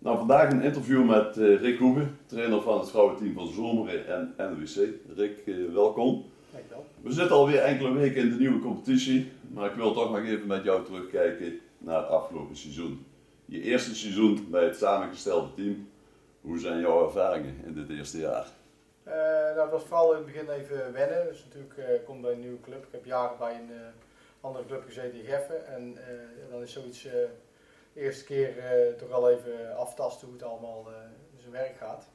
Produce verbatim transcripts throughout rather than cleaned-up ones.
Nou, vandaag een interview met uh, Rick Hoegen, trainer van het vrouwenteam van Zomeren en N W C. Rick, uh, welkom. Dankjewel. We zitten alweer enkele weken in de nieuwe competitie, maar ik wil toch nog even met jou terugkijken naar het afgelopen seizoen. Je eerste seizoen bij het samengestelde team. Hoe zijn jouw ervaringen in dit eerste jaar? Uh, nou, het was vooral in het begin even wennen. Dus natuurlijk uh, kom bij een nieuwe club. Ik heb jaren bij een uh, andere club gezeten in Geffen. En uh, dan is zoiets uh, de eerste keer uh, toch al even aftasten hoe het allemaal uh, in zijn werk gaat.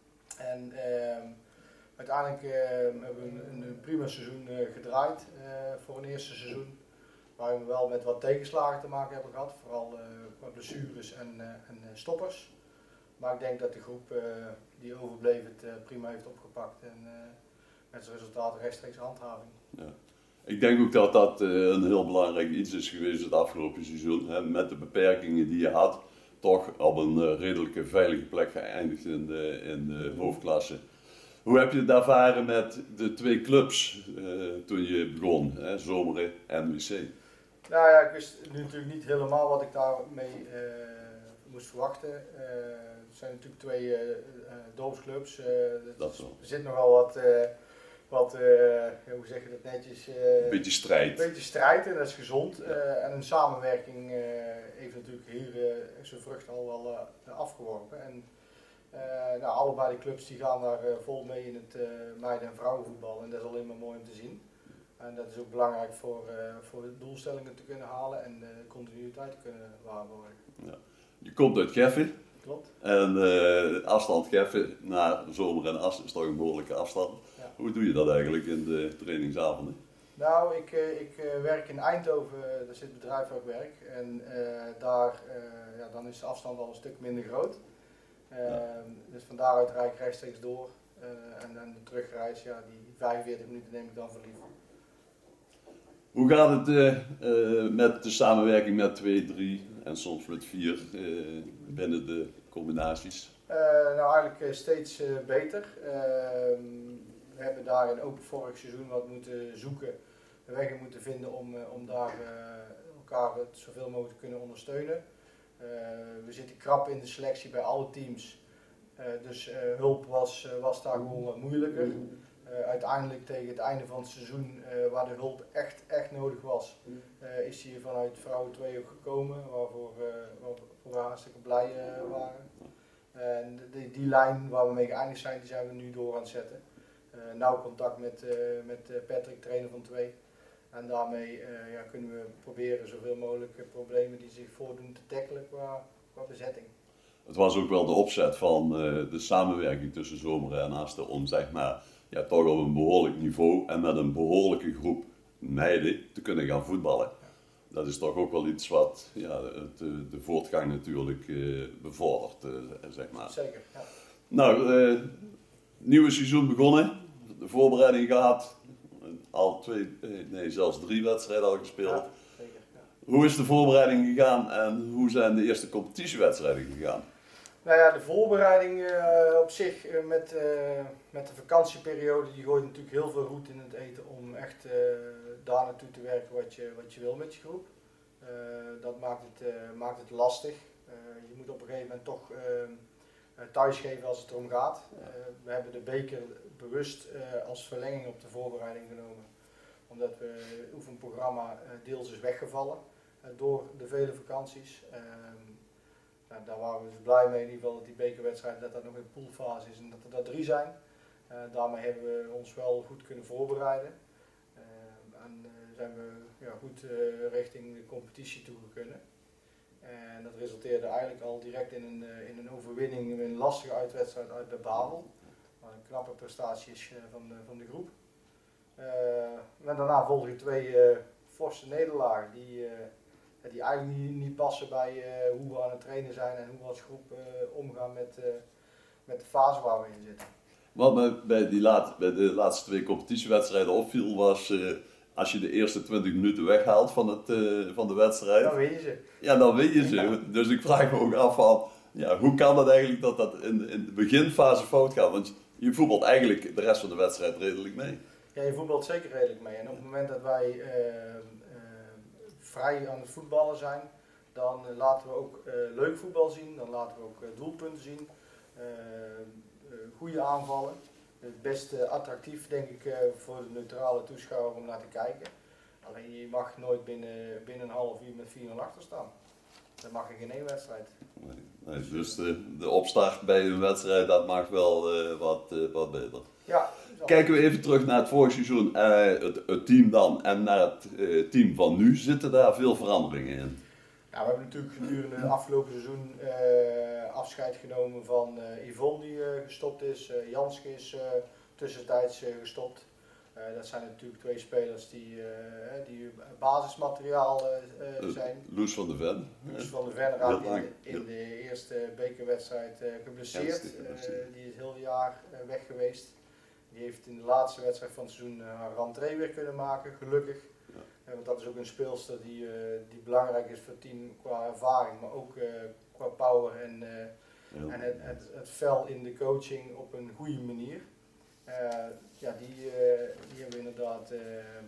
En uh, uiteindelijk uh, hebben we een, een prima seizoen uh, gedraaid uh, voor een eerste seizoen. Waar we wel met wat tegenslagen te maken hebben gehad. Vooral uh, qua blessures en, uh, en uh, stoppers. Maar ik denk dat de groep uh, die overbleef het uh, prima heeft opgepakt en uh, met zijn resultaat rechtstreeks handhaving. Ja. Ik denk ook dat dat uh, een heel belangrijk iets is geweest het afgelopen seizoen. Hè, met de beperkingen die je had, toch op een uh, redelijke veilige plek geëindigd in de, in de hoofdklasse. Hoe heb je het ervaren met de twee clubs uh, toen je begon, hè, Zomeren en N W C? Nou ja, ik wist nu natuurlijk niet helemaal wat ik daarmee uh, moest verwachten. Uh, het zijn natuurlijk twee uh, uh, dorpsclubs. Uh, dat zo. Er zit nogal wat, uh, wat uh, hoe zeg je dat netjes? Uh, een beetje strijd. Een beetje strijd en dat is gezond. Uh, en een samenwerking uh, heeft natuurlijk hier uh, zijn vrucht al wel uh, afgeworpen. En, uh, nou, allebei de clubs die gaan daar uh, vol mee in het uh, meiden- en vrouwenvoetbal en dat is alleen maar mooi om te zien. En dat is ook belangrijk voor, uh, voor de doelstellingen te kunnen halen en de continuïteit te kunnen waarborgen. Ja. Je komt uit Geffen. Klopt. En uh, afstand Geffen naar Zomeren en Assen is toch een behoorlijke afstand. Ja. Hoe doe je dat eigenlijk in de trainingsavonden? Nou, ik, uh, ik uh, werk in Eindhoven, uh, daar zit het bedrijf waar ik werk. En uh, daar, uh, ja, dan is de afstand al een stuk minder groot. Uh, ja. Dus van daaruit rijd ik rechtstreeks door. Uh, en, en de terugreis, ja, die vijfenveertig minuten neem ik dan voor lief. Hoe gaat het uh, uh, met de samenwerking met twee, drie en soms met vier uh, binnen de combinaties? Uh, nou, eigenlijk uh, steeds uh, beter. Uh, we hebben daarin ook vorig seizoen wat moeten zoeken, wegen moeten vinden om, uh, om daar uh, elkaar het zoveel mogelijk te kunnen ondersteunen. Uh, we zitten krap in de selectie bij alle teams, uh, dus uh, hulp was, uh, was daar gewoon wat moeilijker. Uh, uiteindelijk tegen het einde van het seizoen, uh, waar de hulp echt, echt nodig was, uh, is die vanuit vrouwen twee ook gekomen, waarvoor, uh, waarvoor we hartstikke blij uh, waren. En die, die lijn waar we mee geëindigd zijn, die zijn we nu door aan het zetten. Uh, nauw contact met, uh, met Patrick, trainer van twee. En daarmee uh, ja, kunnen we proberen zoveel mogelijk problemen die zich voordoen te tackelen qua, qua bezetting. Het was ook wel de opzet van uh, de samenwerking tussen Zomeren en Asten om zeg maar, ja, toch op een behoorlijk niveau en met een behoorlijke groep meiden te kunnen gaan voetballen. Ja. Dat is toch ook wel iets wat ja, het, de voortgang natuurlijk uh, bevordert, uh, zeg maar. Zeker, ja. Nou, uh, nieuwe seizoen begonnen, de voorbereiding gehad, al twee, nee zelfs drie wedstrijden al gespeeld. Ja, zeker, ja. Hoe is de voorbereiding gegaan en hoe zijn de eerste competitiewedstrijden gegaan? Nou ja, de voorbereiding uh, op zich uh, met, uh, met de vakantieperiode, die gooit natuurlijk heel veel roet in het eten om echt uh, daar naartoe te werken wat je, wat je wil met je groep. Uh, dat maakt het, uh, maakt het lastig. Uh, je moet op een gegeven moment toch uh, thuisgeven als het erom gaat. Uh, we hebben de beker bewust uh, als verlenging op de voorbereiding genomen. Omdat we het oefenprogramma uh, deels is weggevallen uh, door de vele vakanties. Uh, Nou, daar waren we dus blij mee in ieder geval dat die bekerwedstrijd dat dat nog in poolfase is en dat er dat drie zijn. Uh, daarmee hebben we ons wel goed kunnen voorbereiden. Uh, en uh, zijn we ja, goed uh, richting de competitie toe kunnen. En dat resulteerde eigenlijk al direct in een, uh, in een overwinning in een lastige uitwedstrijd uit bij Babel. Wat een knappe prestatie is uh, van, de, van de groep. Uh, en daarna volgen twee uh, forse nederlagen die uh, die eigenlijk niet, niet passen bij uh, hoe we aan het trainen zijn en hoe we als groep uh, omgaan met, uh, met de fase waar we in zitten. Wat me bij, die laat, bij de laatste twee competitiewedstrijden opviel was, uh, als je de eerste twintig minuten weghaalt van, het, uh, van de wedstrijd. Dan win je ze. Ja, dan win je ze. Ja. Dus ik vraag me ook af van, ja, hoe kan het eigenlijk dat dat in, in de beginfase fout gaat? Want je voetbalt eigenlijk de rest van de wedstrijd redelijk mee. Ja, je voetbalt zeker redelijk mee. En op het moment dat wij uh, vrij aan het voetballen zijn, dan uh, laten we ook uh, leuk voetbal zien, dan laten we ook uh, doelpunten zien, uh, uh, goede aanvallen. Het best uh, attractief denk ik uh, voor de neutrale toeschouwer om naar te kijken. Alleen je mag nooit binnen, binnen een half uur met vier nul achter staan. Dat mag in geen één wedstrijd. Nee, nee, dus de, de opstart bij een wedstrijd, dat mag wel uh, wat, uh, wat beter. Ja, kijken we even terug naar het vorige seizoen, uh, het, het team dan en naar het uh, team van nu. Zitten daar veel veranderingen in? Ja, we hebben natuurlijk gedurende het afgelopen seizoen uh, afscheid genomen van uh, Yvonne die uh, gestopt is. Uh, Janske is uh, tussentijds uh, gestopt. Uh, dat zijn natuurlijk twee spelers die, uh, die basismateriaal uh, zijn. Loes van der Ven. Loes van der Ven raakte in, in de eerste bekerwedstrijd uh, geblesseerd. Uh, die is heel het jaar uh, weg geweest. Die heeft in de laatste wedstrijd van het seizoen uh, haar rentree weer kunnen maken, gelukkig. Ja. Uh, want dat is ook een speelster die, uh, die belangrijk is voor het team qua ervaring, maar ook uh, qua power en, uh, ja. en het, het, het fel in de coaching op een goede manier. Uh, ja, die, uh, die hebben we inderdaad uh,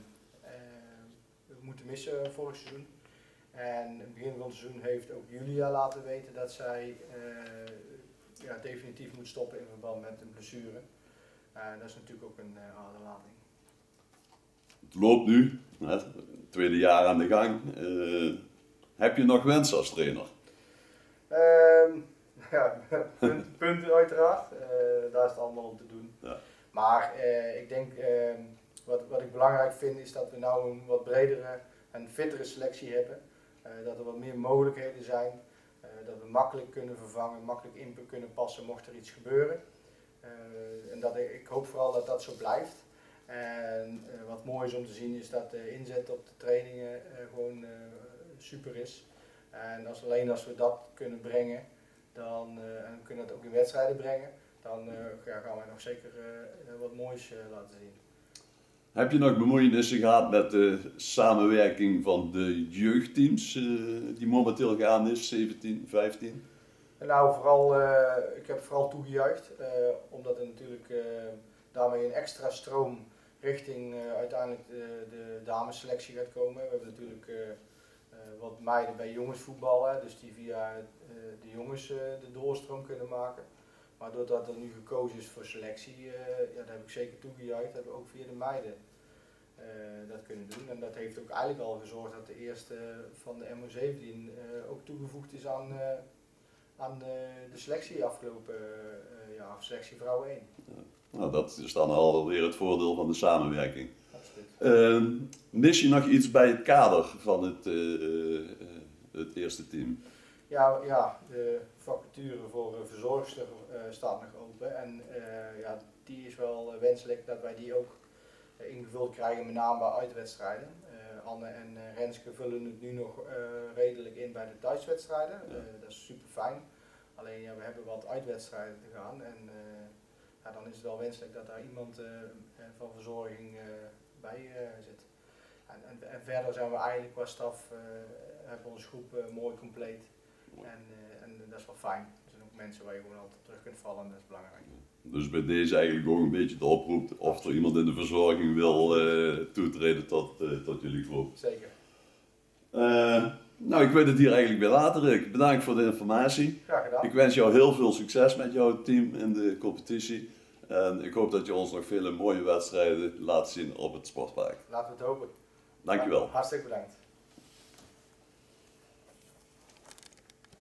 uh, moeten missen vorig seizoen. En in het begin van het seizoen heeft ook Julia laten weten dat zij uh, ja, definitief moet stoppen in verband met een blessure. Uh, dat is natuurlijk ook een uh, aderlating. Het loopt nu, het tweede jaar aan de gang. Uh, heb je nog wensen als trainer? Uh, ja, punten, punten uiteraard. Uh, daar is het allemaal om te doen. Ja. Maar uh, ik denk, uh, wat, wat ik belangrijk vind is dat we nou een wat bredere en fittere selectie hebben. Uh, dat er wat meer mogelijkheden zijn. Uh, dat we makkelijk kunnen vervangen, makkelijk in kunnen passen mocht er iets gebeuren. Uh, en dat ik, ik hoop vooral dat dat zo blijft. En uh, wat mooi is om te zien is dat de inzet op de trainingen uh, gewoon uh, super is. En als, alleen als we dat kunnen brengen, dan uh, en we kunnen het ook in wedstrijden brengen, dan uh, ja, gaan wij nog zeker uh, wat moois uh, laten zien. Heb je nog bemoeienissen gehad met de samenwerking van de jeugdteams uh, die momenteel gaan is, zeventien, vijftien? Nou, vooral, uh, ik heb vooral toegejuicht, uh, omdat er natuurlijk uh, daarmee een extra stroom richting uh, uiteindelijk de, de damesselectie gaat komen. We hebben natuurlijk uh, uh, wat meiden bij jongensvoetballen, dus die via uh, de jongens uh, de doorstroom kunnen maken. Maar doordat er nu gekozen is voor selectie, uh, ja, daar heb ik zeker toegejuicht, hebben we ook via de meiden uh, dat kunnen doen. En dat heeft ook eigenlijk al gezorgd dat de eerste van de M O zeventien uh, ook toegevoegd is aan, uh, aan de, de selectie afgelopen uh, jaar, of selectie vrouwen één. Ja. Nou, dat is dan alweer het voordeel van de samenwerking. Absoluut. Uh, mis je nog iets bij het kader van het, uh, uh, het eerste team? Ja, ja, de vacature voor verzorgster uh, staat nog open en uh, ja, die is wel uh, wenselijk dat wij die ook uh, ingevuld krijgen, met name bij uitwedstrijden. Uh, Anne en uh, Renske vullen het nu nog uh, redelijk in bij de thuiswedstrijden, uh, dat is super fijn. Alleen ja, we hebben wat uitwedstrijden te gaan en uh, ja, dan is het wel wenselijk dat daar iemand uh, van verzorging uh, bij uh, zit. En, en, en verder zijn we eigenlijk qua staf, uh, hebben we onze groep uh, mooi compleet. En, uh, en dat is wel fijn. Er zijn ook mensen waar je gewoon altijd terug kunt vallen en dat is belangrijk. Dus bij deze eigenlijk ook een beetje de oproep of er iemand in de verzorging wil uh, toetreden tot, uh, tot jullie groep. Zeker. Uh, nou, ik weet het hier eigenlijk bij later. Rick. Bedankt voor de informatie. Graag gedaan. Ik wens jou heel veel succes met jouw team in de competitie. En ik hoop dat je ons nog vele mooie wedstrijden laat zien op het sportpark. Laten we het hopen. Dankjewel. Hartstikke bedankt.